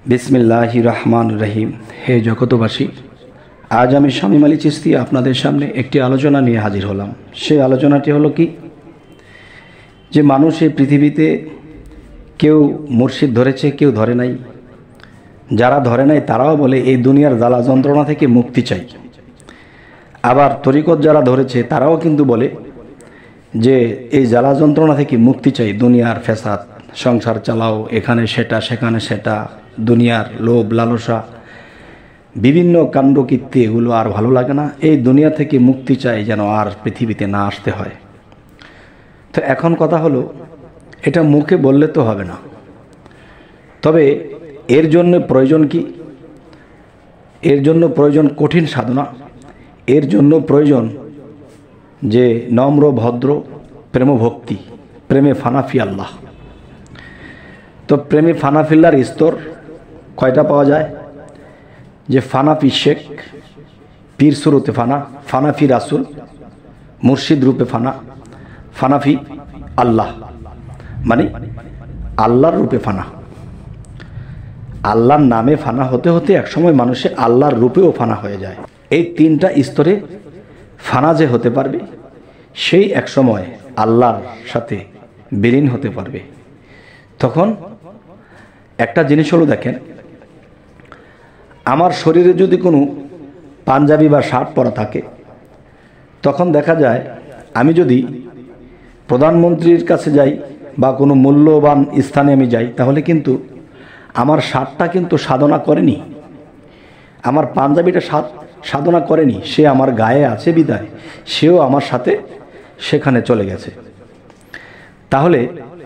বিসমিল্লাহির রহমানির রহিম। হে জগতবাসী, আজ আমি শামীম আলী চিশতি আপনাদের সামনে একটি আলোচনা নিয়ে হাজির হলাম। সেই আলোচনাটি হলো কি, যে মানুষ এই পৃথিবীতে কেউ মুর্শিদ ধরেছে, কেউ ধরে নাই। যারা ধরে নাই তারাও বলে এই দুনিয়ার জ্বালা যন্ত্রণা থেকে মুক্তি চাই। আবার তরিকত যারা ধরেছে তারাও কিন্তু বলে যে এই জ্বালা যন্ত্রণা থেকে মুক্তি চাই, দুনিয়ার ফ্যাসাদ, সংসার চালাও, এখানে সেটা সেখানে সেটা, দুনিয়ার লোভ লালসা, বিভিন্ন কাণ্ডকীর্তি, এগুলো আর ভালো লাগে না, এই দুনিয়া থেকে মুক্তি চাই, যেন আর পৃথিবীতে না আসতে হয়। তো এখন কথা হলো, এটা মুখে বললে তো হবে না, তবে এর জন্য প্রয়োজন কি? এর জন্য প্রয়োজন কঠিন সাধনা। এর জন্য প্রয়োজন যে নম্র ভদ্র প্রেমভক্তি, প্রেমে ফানাফি আল্লাহ। তো প্রেমে ফানাফিল্লার স্তর কয়টা পাওয়া যায়? যে ফানাফি শেখ, পীর সুরতে ফানা, ফানাফি রাসুল, মুর্শিদ রূপে ফানা, ফানাফি আল্লাহ, মানে আল্লাহর রূপে ফানা। আল্লাহর নামে ফানা হতে হতে একসময় মানুষে আল্লাহর রূপেও ফানা হয়ে যায়। এই তিনটা স্তরে ফানা যে হতে পারবে, সেই একসময় আল্লাহর সাথে বিলীন হতে পারবে। তখন একটা জিনিস হলো, দেখেন, আমার শরীরে যদি কোনো পাঞ্জাবি বা শার্ট পরা থাকে, তখন দেখা যায় আমি যদি প্রধানমন্ত্রীর কাছে যাই বা কোনো মূল্যবান স্থানে আমি যাই, তাহলে কিন্তু আমার শার্টটা কিন্তু সাধনা করেনি, আমার পাঞ্জাবিটা সাধনা করেনি, সে আমার গায়ে আছে বিদায় সেও আমার সাথে সেখানে চলে গেছে। তাহলে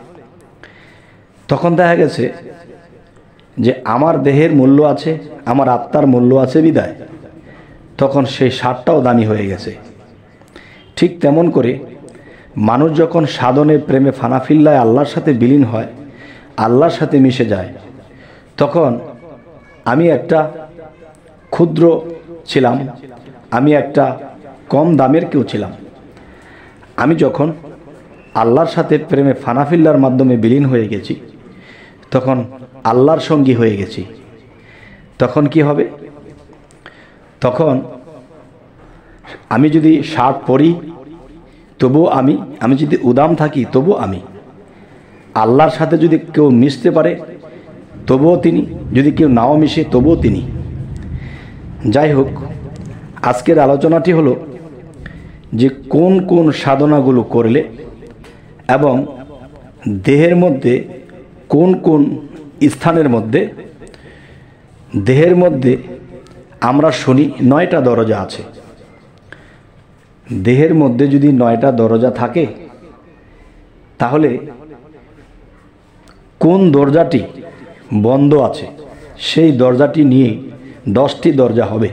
তখন দেখা গেছে যে আমার দেহের মূল্য আছে, আমার আত্মার মূল্য আছে বিদায় তখন সেই শার্টটাও দামি হয়ে গেছে। ঠিক তেমন করে মানুষ যখন সাধনে প্রেমে ফানাফিল্লায় আল্লাহর সাথে বিলীন হয়, আল্লাহর সাথে মিশে যায়, তখন আমি একটা ক্ষুদ্র ছিলাম, আমি একটা কম দামের কেউ ছিলাম। আমি যখন আল্লাহর সাথে প্রেমে ফানাফিল্লার মাধ্যমে বিলীন হয়ে গেছি, তখন আল্লাহর সঙ্গী হয়ে গেছি। তখন কি হবে? তখন আমি যদি শার্ট পরি তবুও আমি যদি উদাম থাকি তবুও আমি, আল্লাহর সাথে যদি কেউ মিশতে পারে তবুও তিনি, যদি কেউ নাও মিশে তবুও তিনি। যাই হোক, আজকের আলোচনাটি হলো যে কোন কোন সাধনাগুলো করলে এবং দেহের মধ্যে কোন কোন স্থানের মধ্যে, দেহের মধ্যে আমরা শুনি 9টা দরজা আছে। দেহের মধ্যে যদি 9টা দরজা থাকে, তাহলে কোন দরজাটি বন্ধ আছে সেই দরজাটি নিয়ে 10টি দরজা হবে।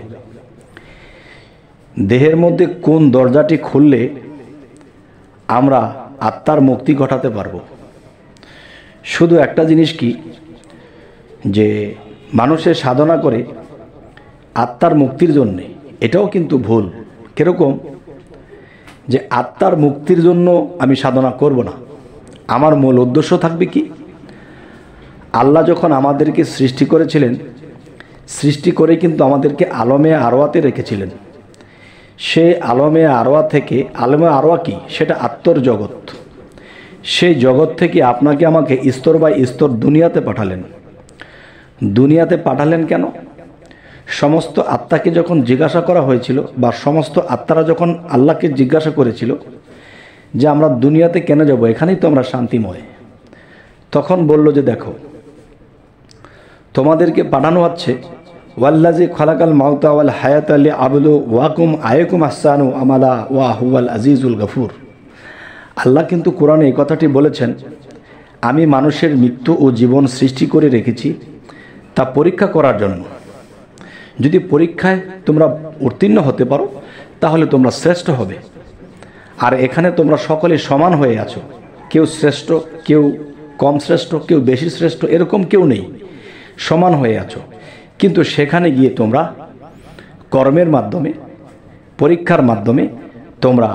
দেহের মধ্যে কোন দরজাটি খুললে আমরা আত্মার মুক্তি ঘটাতে পারবো। শুধু একটা জিনিস কি, যে মানুষের সাধনা করে আত্মার মুক্তির জন্যে, এটাও কিন্তু ভুল। কিরকম? যে আত্মার মুক্তির জন্য আমি সাধনা করব না, আমার মূল উদ্দেশ্য থাকবে কি, আল্লাহ যখন আমাদেরকে সৃষ্টি করেছিলেন, সৃষ্টি করে কিন্তু আমাদেরকে আলমে আরওয়াতে রেখেছিলেন। সেই আলমে আরওয়া থেকে, আলমে আরওয়া কি, সেটা আত্মর জগৎ, সেই জগৎ থেকে আপনাকে আমাকে স্তর বাই স্তর দুনিয়াতে পাঠালেন। দুনিয়াতে পাঠালেন কেন? সমস্ত আত্মাকে যখন জিজ্ঞাসা করা হয়েছিল, বা সমস্ত আত্মারা যখন আল্লাহকে জিজ্ঞাসা করেছিল যে আমরা দুনিয়াতে কেন যাব, এখানেই তো আমরা শান্তিময়, তখন বলল যে দেখো, তোমাদেরকে পাঠানো হচ্ছে ওয়াল্লাজি খালাকাল মাউতা ওয়াল হায়াতা লিআবদু ওয়াকুম আয়াকুম আহসানু আমালা ওয়া হুয়াল আজিজুল গফুর। আল্লাহ কিন্তু কোরআনে এই কথাটি বলেছেন, আমি মানুষের মৃত্যু ও জীবন সৃষ্টি করে রেখেছি তা পরীক্ষা করার জন্য। যদি পরীক্ষায় তোমরা উত্তীর্ণ হতে পারো তাহলে তোমরা শ্রেষ্ঠ হবে। আর এখানে তোমরা সকলে সমান হয়ে আছো, কেউ শ্রেষ্ঠ, কেউ কম শ্রেষ্ঠ, কেউ বেশি শ্রেষ্ঠ, এরকম কেউ নেই, সমান হয়ে আছো। কিন্তু সেখানে গিয়ে তোমরা কর্মের মাধ্যমে, পরীক্ষার মাধ্যমে তোমরা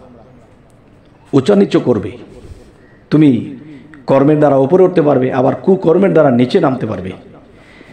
উচ্চ করবে। তুমি কর্মের দ্বারা উপরে উঠতে পারবে, আবার কুকর্মের দ্বারা নিচে নামতে পারবে।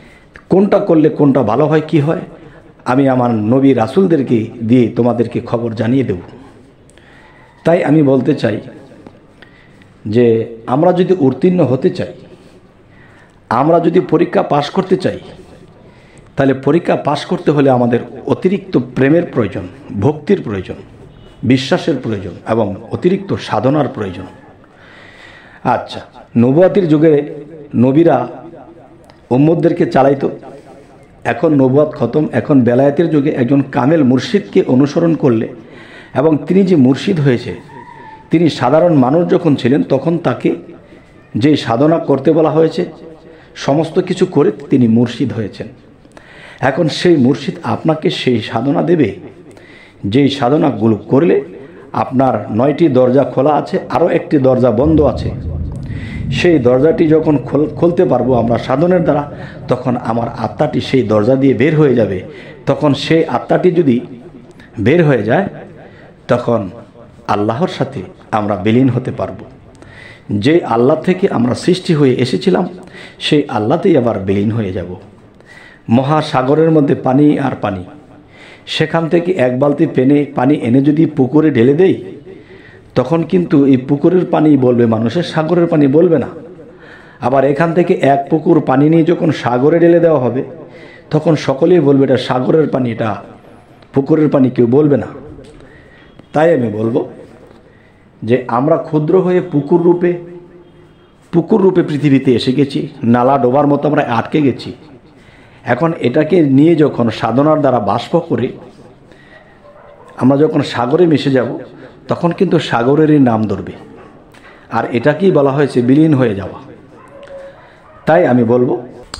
কোনটা করলে কোনটা ভালো হয় কি হয় আমি আমার নবী রাসূলদেরকে দিয়ে তোমাদেরকে খবর জানিয়ে দেব। তাই আমি বলতে চাই যে আমরা যদি উত্তীর্ণ হতে চাই, আমরা যদি পরীক্ষা পাশ করতে চাই, তাহলে পরীক্ষা পাশ করতে হলে আমাদের অতিরিক্ত প্রেমের প্রয়োজন, ভক্তির প্রয়োজন, বিশ্বাসের প্রয়োজন এবং অতিরিক্ত সাধনার প্রয়োজন। আচ্ছা, নবুয়াতির যুগে নবীরা উম্মতদেরকে চালাইতো, এখন নবুয়াত খতম, এখন বেলায়েতের যুগে একজন কামেল মুর্শিদকে অনুসরণ করলে এবং তিনি যে মুর্শিদ হয়েছে, তিনি সাধারণ মানুষ যখন ছিলেন তখন তাকে যে সাধনা করতে বলা হয়েছে সমস্ত কিছু করে তিনি মুর্শিদ হয়েছেন। এখন সেই মুর্শিদ আপনাকে সেই সাধনা দেবে যেই সাধনাগুলো করলে আপনার 9টি দরজা খোলা আছে, আরও একটি দরজা বন্ধ আছে। সেই দরজাটি যখন খুলতে পারবো আমরা সাধনের দ্বারা, তখন আমার আত্মাটি সেই দরজা দিয়ে বের হয়ে যাবে। তখন সেই আত্মাটি যদি বের হয়ে যায় তখন আল্লাহর সাথে আমরা বিলীন হতে পারবো। যে আল্লাহ থেকে আমরা সৃষ্টি হয়ে এসেছিলাম সেই আল্লাহতেই আবার বিলীন হয়ে যাব। মহাসাগরের মধ্যে পানি আর পানি, সেখান থেকে এক বালতি পানি এনে যদি পুকুরে ঢেলে দেই তখন কিন্তু এই পুকুরের পানি বলবে মানুষের, সাগরের পানি বলবে না। আবার এখান থেকে এক পুকুর পানি নিয়ে যখন সাগরে ঢেলে দেওয়া হবে তখন সকলেই বলবে এটা সাগরের পানি, এটা পুকুরের পানি, কেউ বলবে না। তাই আমি বলবো যে আমরা ক্ষুদ্র হয়ে পুকুর রূপে পৃথিবীতে এসে গেছি, নালা ডোবার মতো আমরা আটকে গেছি। এখন এটাকে নিয়ে যখন সাধনার দ্বারা বাষ্প করে আমরা যখন সাগরে মিশে যাব তখন কিন্তু সাগরেরই নাম ধরবে, আর এটাকেই বলা হয়েছে বিলীন হয়ে যাওয়া। তাই আমি বলবো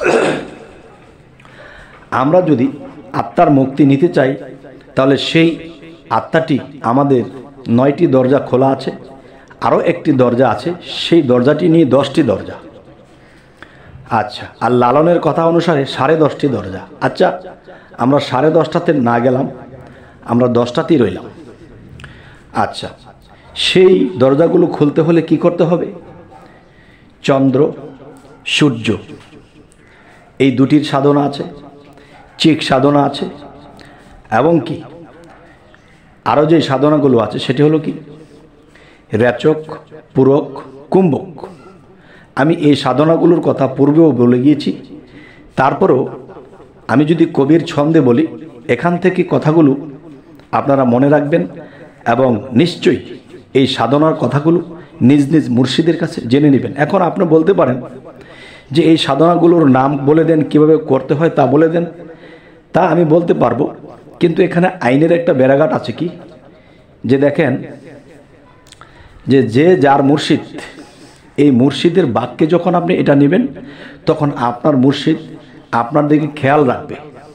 আমরা যদি আত্মার মুক্তি নিতে চাই তাহলে সেই আত্মাটি, আমাদের 9টি দরজা খোলা আছে, আরও একটি দরজা আছে, সেই দরজাটি নিয়ে 10টি দরজা। আচ্ছা, আর লালনের কথা অনুসারে 10.5টি দরজা। আচ্ছা, আমরা 10.5টাতে না গেলাম, আমরা 10টাতেই রইলাম। আচ্ছা, সেই দরজাগুলো খুলতে হলে কি করতে হবে? চন্দ্র, সূর্য, এই দুটির সাধনা আছে, চিক সাধনা আছে, এবং কি আরও যে সাধনাগুলো আছে সেটি হলো কি রেচক, পূরক, কুম্ভক। আমি এই সাধনাগুলোর কথা পূর্বেও বলে গিয়েছি, তারপরেও আমি যদি কবির ছন্দে বলি এখান থেকে কথাগুলো আপনারা মনে রাখবেন এবং নিশ্চয়ই এই সাধনার কথাগুলো নিজ নিজ মুর্শিদের কাছে জেনে নেবেন। এখন আপনি বলতে পারেন যে এই সাধনাগুলোর নাম বলে দেন, কিভাবে করতে হয় তা বলে দেন। তা আমি বলতে পারবো, কিন্তু এখানে আইনের একটা বেড়াঘাট আছে কি, যে দেখেন যে যার মুর্শিদ, এই মুর্শিদের বাক্যে যখন আপনি এটা নেবেন তখন আপনার মুর্শিদ আপনার দিকে খেয়াল রাখবে।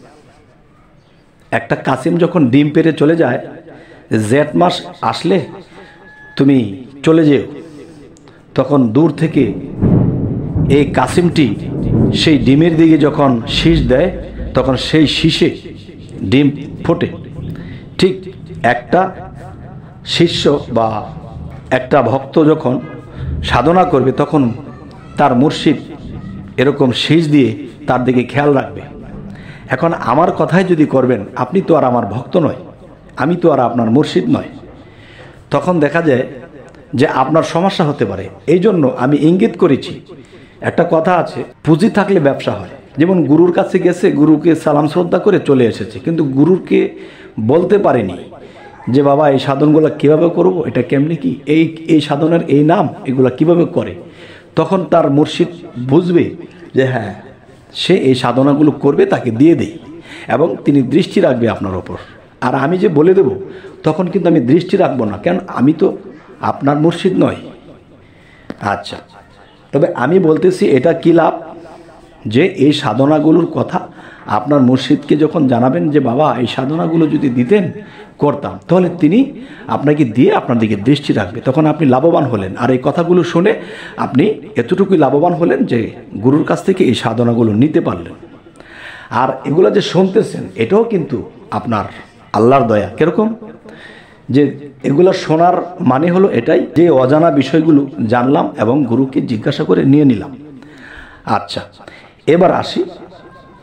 একটা কাসিম যখন ডিম পেড়ে চলে যায়, জেঠ মাস আসলে তুমি চলে যেও, তখন দূর থেকে এই কাসিমটি সেই ডিমের দিকে যখন শীষ দেয় তখন সেই শীষে ডিম ফোটে। ঠিক একটা শিষ্য বা একটা ভক্ত যখন সাধনা করবে তখন তার মুর্শিদ এরকম শীষ দিয়ে তার দিকে খেয়াল রাখবে। এখন আমার কথাই যদি করবেন, আপনি তো আর আমার ভক্ত নয়, আমি তো আর আপনার মুর্শিদ নয়, তখন দেখা যায় যে আপনার সমস্যা হতে পারে। এই জন্য আমি ইঙ্গিত করেছি, একটা কথা আছে, পুঁজি থাকলে ব্যবসা হয়। যেমন গুরুর কাছে গেছে, গুরুকে সালাম শ্রদ্ধা করে চলে এসেছে, কিন্তু গুরুকে বলতে পারেনি যে বাবা এই সাধনগুলো কীভাবে করব, এটা কেমনি কি, এই সাধনের এই নাম, এগুলো কিভাবে করে। তখন তার মুর্শিদ বুঝবে যে হ্যাঁ, সে এই সাধনাগুলো করবে, তাকে দিয়ে দেই, এবং তিনি দৃষ্টি রাখবে আপনার ওপর। আর আমি যে বলে দেব তখন কিন্তু আমি দৃষ্টি রাখবো না, কেন আমি তো আপনার মুর্শিদ নয়। আচ্ছা, তবে আমি বলতেছি এটা কি লাভ, যে এই সাধনাগুলোর কথা আপনার মুর্শিদকে যখন জানাবেন যে বাবা এই সাধনাগুলো যদি দিতেন করতাম, তাহলে তিনি আপনাকে দিয়ে আপনার দিকে দৃষ্টি রাখবে, তখন আপনি লাভবান হলেন। আর এই কথাগুলো শুনে আপনি এতটুকুই লাভবান হলেন যে গুরুর কাছ থেকে এই সাধনাগুলো নিতে পারলেন। আর এগুলো যে শুনতেছেন এটাও কিন্তু আপনার আল্লাহর দয়া। কিরকম, যে এগুলো শোনার মানে হলো এটাই যে অজানা বিষয়গুলো জানলাম এবং গুরুকে জিজ্ঞাসা করে নিয়ে নিলাম। আচ্ছা, এবার আসি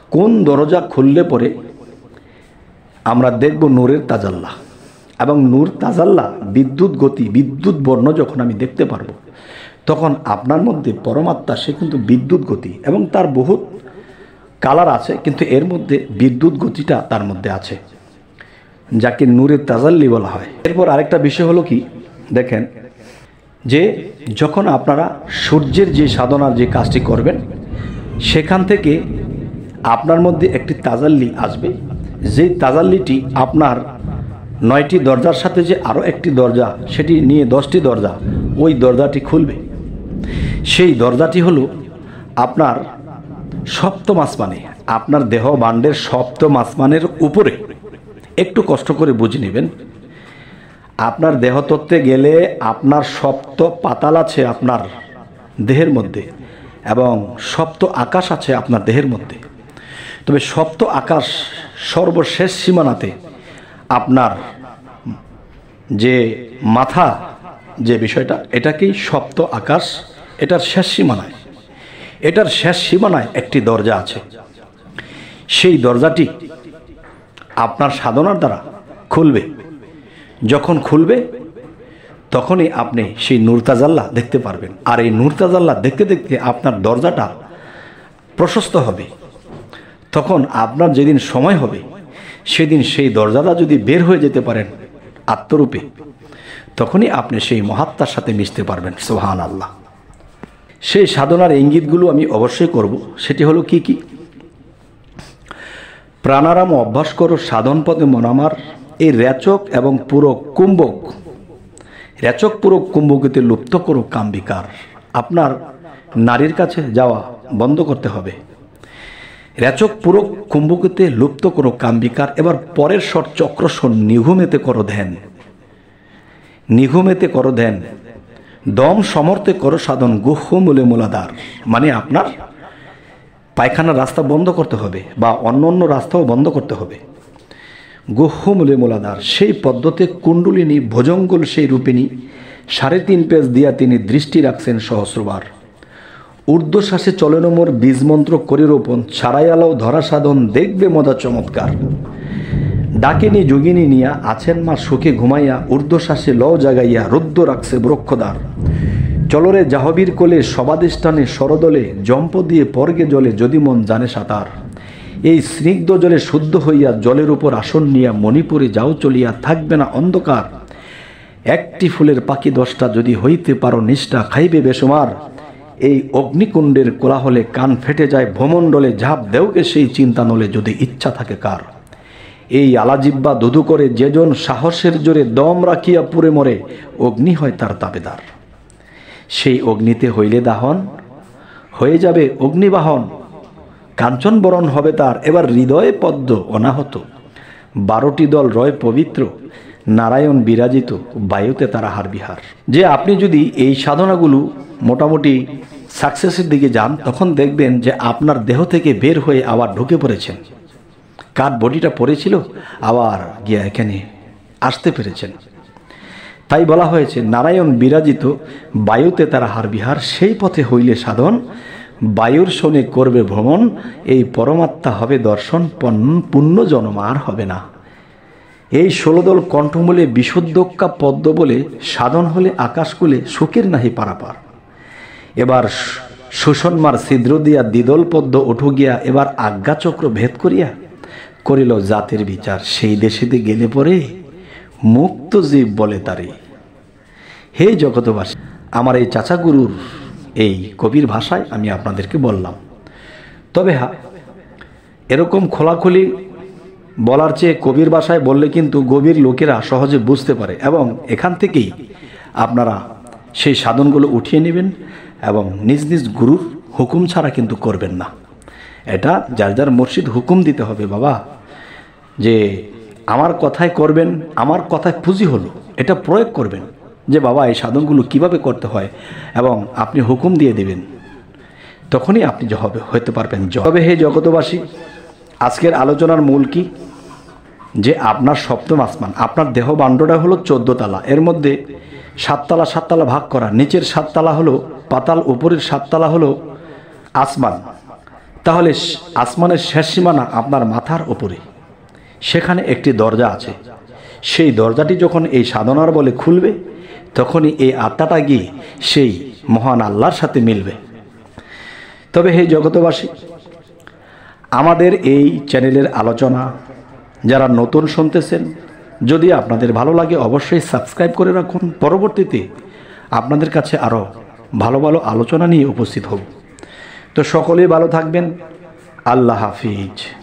কোন দরজা খুললে পরে আমরা দেখব নূরের তাজাল্লা, এবং নূর তাজাল্লা বিদ্যুৎ গতি, বিদ্যুৎ বর্ণ যখন আমি দেখতে পারবো, তখন আপনার মধ্যে পরমাত্মা সে কিন্তু বিদ্যুৎ গতি, এবং তার বহুত কালার আছে, কিন্তু এর মধ্যে বিদ্যুৎ গতিটা তার মধ্যে আছে, যাকে নূরের তাজাল্লি বলা হয়। এরপর আরেকটা বিষয় হলো কি, দেখেন যে যখন আপনারা সূর্যের যে সাধনার যে কাজটি করবেন, সেখান থেকে আপনার মধ্যে একটি তাজাল্লি আসবে, যেই তাজাল্লিটি আপনার 9টি দরজার সাথে যে আরও একটি দরজা, সেটি নিয়ে 10টি দরজা, ওই দরজাটি খুলবে। সেই দরজাটি হলো আপনার সপ্তম আসমানে, আপনার দেহ বান্ডের সপ্তম আসমানের উপরে। একটু কষ্ট করে বুঝে নেবেন, আপনার দেহতত্ত্বে গেলে আপনার সপ্ত পাতাল আছে আপনার দেহের মধ্যে, এবং সপ্ত আকাশ আছে আপনার দেহের মধ্যে। তবে সপ্ত আকাশ সর্বশেষ সীমানাতে আপনার যে মাথা, যে বিষয়টা, এটাকেই সপ্ত আকাশ, এটার শেষ সীমানায়, এটার শেষ সীমানায় একটি দরজা আছে। সেই দরজাটি আপনার সাধনার দ্বারা খুলবে। যখন খুলবে তখনই আপনি সেই নূর তাজাল্লা দেখতে পারবেন। আর এই নূর তাজাল্লা দেখতে দেখতে আপনার দরজাটা প্রশস্ত হবে। তখন আপনার যেদিন সময় হবে, সেদিন সেই দরজাটা যদি বের হয়ে যেতে পারেন আত্মরূপে, তখনই আপনি সেই মহাত্মার সাথে মিশতে পারবেন। সুবহানাল্লাহ। সেই সাধনার ইঙ্গিতগুলো আমি অবশ্যই করব। সেটি হলো কি কি? প্রাণারাম অভ্যাস করো সাধন পদে মন আমার, এই রেচক এবং পুরো কুম্ভক, রেচক পুরো কুম্ভকতে লুপ্ত করো কাম্বিকার। আপনার নারীর কাছে যাওয়া বন্ধ করতে হবে। রেচক পুরো কুম্ভকতে লুপ্ত করো কাম্বিকার। এবার পরের স্বর চক্রস্বর নিঘুমেতে করো ধ্যান, নিঘুমেতে করো ধ্যান, দম সমর্থে করো সাধন গুহ্য মূলে মূলাধার। মানে আপনার পায়খানার রাস্তা বন্ধ করতে হবে, বা অন্য অন্য রাস্তাও বন্ধ করতে হবে। গুহ্য মূলে মূলাধার, সেই পদ্ধতি কুণ্ডলিনী ভোজঙ্গল সেই রূপিণী, 3.5 পেজ দিয়া তিনি দৃষ্টি রাখছেন সহস্রবার। ঊর্ধ্বশ্বাসে চলেন মোর বীজমন্ত্র করি রোপণ, ছাড়াই আলাও ধরা সাধন দেখবে মজা চমৎকার। ডাকিনী যোগিনী নিয়া আছেন মা সুখে ঘুমাইয়া, ঊর্ধ্বশ্বাসে লও জাগাইয়া রুদ্ধ রাখছে বৃক্ষদ্বার। চলরে জাহবীর কোলে সবাদিষ্ঠানে সরদলে, জম্প দিয়ে পর্গে জলে যদি মন জানে সাঁতার। এই স্নিগ্ধ জলে শুদ্ধ হইয়া জলের উপর আসন নিয়া, মণিপুরে যাও চলিয়া থাকবে না অন্ধকার। একটি ফুলের পাখি 10টা যদি হইতে পারো নিষ্ঠা, খাইবে বেসুমার। এই অগ্নিকুণ্ডের কোলাহলে কান ফেটে যায় ভ্রমণ্ডলে, ঝাঁপ দেওকে সেই চিন্তা নলে যদি ইচ্ছা থাকে কার। এই আলাজিব্বা দুধু করে যেজন সাহসের জোরে দম রাখিয়া পুরে মরে, অগ্নি হয় তার তাবেদার। সেই অগ্নিতে হইলে দাহন হয়ে যাবে অগ্নিবাহন, কাঞ্চন বরণ হবে তার। এবার হৃদয়ে পদ্ম অনাহত, 12টি দল রয় পবিত্র, নারায়ণ বিরাজিত, বায়ুতে তারা হার বিহার। যে আপনি যদি এই সাধনাগুলো মোটামুটি সাকসেসের দিকে যান, তখন দেখবেন যে আপনার দেহ থেকে বের হয়ে আবার ঢুকে পড়েছেন। কার বডিটা পড়েছিল, আবার গিয়া এখানে আসতে পেরেছেন। তাই বলা হয়েছে নারায়ণ বিরাজিত, বায়ুতে তারা হার বিহার। সেই পথে হইলে সাধন, বায়ুর শোনে করবে ভ্রমণ। এই পরমাত্মা হবে দর্শন, পুণ্য জন্ম আর হবে না। এই 16 দল কণ্ঠমূলে বিশুদ্ধকা পদ্ম বলে, সাধন হলে আকাশকুলে সুখের নাহি পারাপার। এবার সুষন্মার ছিদ্র দিয়া দ্বিদল পদ্ম উঠু গিয়া, এবার আজ্ঞাচক্র ভেদ করিয়া করিল জাতির বিচার। সেই দেশেতে গেলে পরে মুক্ত জীব বলে তারে। হে জগতবাসী, আমার এই চাচা গুরুর এই কবির ভাষায় আমি আপনাদেরকে বললাম। তবে হ্যাঁ, এরকম খোলাখুলি বলার চেয়ে কবির ভাষায় বললে কিন্তু গভীর লোকেরা সহজে বুঝতে পারে, এবং এখান থেকেই আপনারা সেই সাধনগুলো উঠিয়ে নেবেন, এবং নিজ নিজ গুরুর হুকুম ছাড়া কিন্তু করবেন না। এটা যার যার মুর্শিদ হুকুম দিতে হবে বাবা, যে আমার কথায় করবেন, আমার কথায় পুঁজি হলো, এটা প্রয়োগ করবেন যে বাবা এই সাধনগুলো কিভাবে করতে হয়, এবং আপনি হুকুম দিয়ে দেবেন, তখনই আপনি হইতে পারবেন। তবে হে জগতবাসী, আজকের আলোচনার মূল কি, যে আপনার সপ্তম আসমান, আপনার দেহ বান্ডটা হলো 14 তালা, এর মধ্যে 7 তালা 7 তালা ভাগ করা। নিচের 7 তালা হলো পাতাল, উপরের 7 তালা হলো আসমান। তাহলে আসমানের শেষ সীমানা আপনার মাথার উপরে, সেখানে একটি দরজা আছে। সেই দরজাটি যখন এই সাধনার বলে খুলবে, তখনই এই আত্মাটা গিয়ে সেই মহান আল্লাহর সাথে মিলবে। তবে হে জগতবাসী, আমাদের এই চ্যানেলের আলোচনা যারা নতুন শুনতেছেন, যদি আপনাদের ভালো লাগে অবশ্যই সাবস্ক্রাইব করে রাখুন। পরবর্তীতে আপনাদের কাছে আরও ভালো ভালো আলোচনা নিয়ে উপস্থিত হব। তো সকলেই ভালো থাকবেন। আল্লাহ হাফিজ।